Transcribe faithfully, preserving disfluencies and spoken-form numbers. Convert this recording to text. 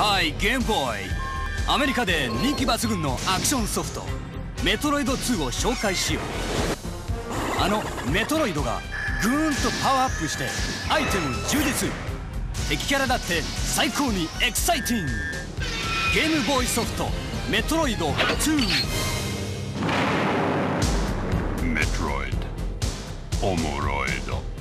はい、ゲームボーイ。アメリカで人気抜群のアクションソフトメトロイドツーを紹介しよう。あのメトロイドがぐーんとパワーアップしてアイテム充実、敵キャラだって最高にエキサイティング。ゲームボーイソフトメトロイドツー。 メトロイドおもろいど。